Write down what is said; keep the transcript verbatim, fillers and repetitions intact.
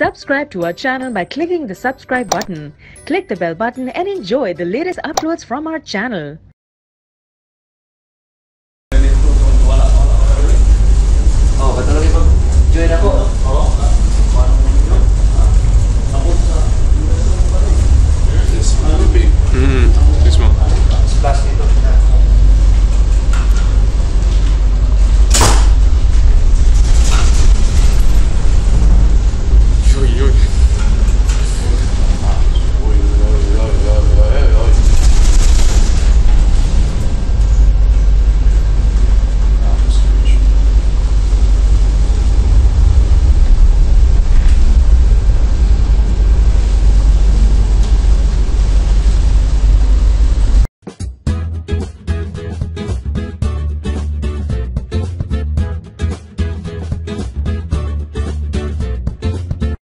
Subscribe to our channel by clicking the subscribe button. Click the bell button and enjoy the latest uploads from our channel. Oh, betul lagi pag join ako.